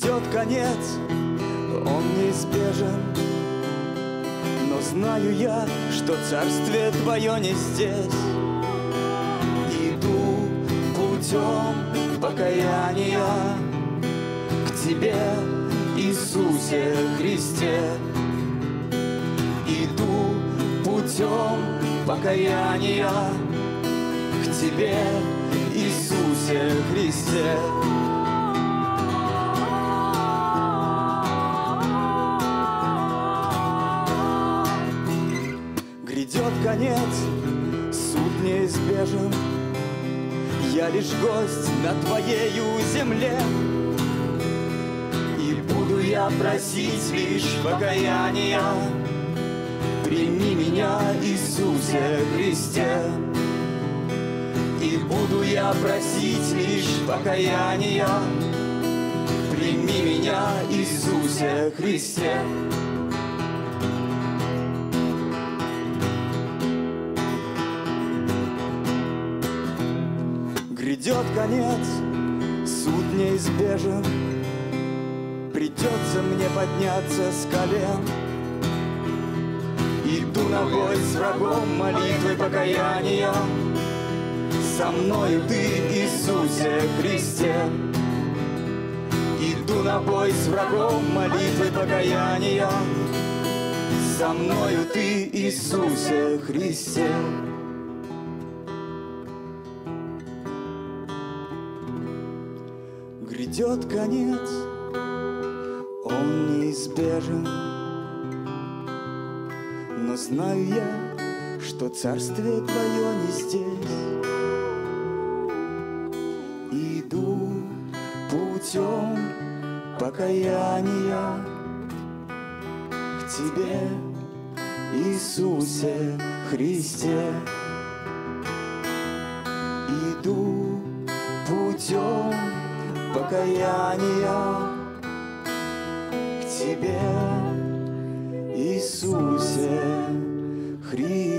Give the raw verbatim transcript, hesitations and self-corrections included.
Грядет конец, он неизбежен, но знаю я, что царствие твое не здесь. Иду путем покаяния к тебе, Иисусе Христе. Иду путем покаяния к тебе, Иисусе Христе. Грядет конец, суд неизбежен, я лишь гость на твоею земле. И буду я просить лишь покаяния. Прими меня, Иисусе Христе. И буду я просить лишь покаяния. Прими меня, Иисусе Христе. Грядет конец, суд неизбежен, придется мне подняться с колен. Иду на бой с врагом молитвой покаяния. Со мною ты, Иисусе Христе. Иду на бой с врагом молитвой покаяния. Со мною ты, Иисусе Христе. Грядет конец, он неизбежен, но знаю я, что царствие твое не здесь. Иду путем покаяния к тебе, Иисусе Христе. Иду путем покаяния к тебе, Иисусе Христе.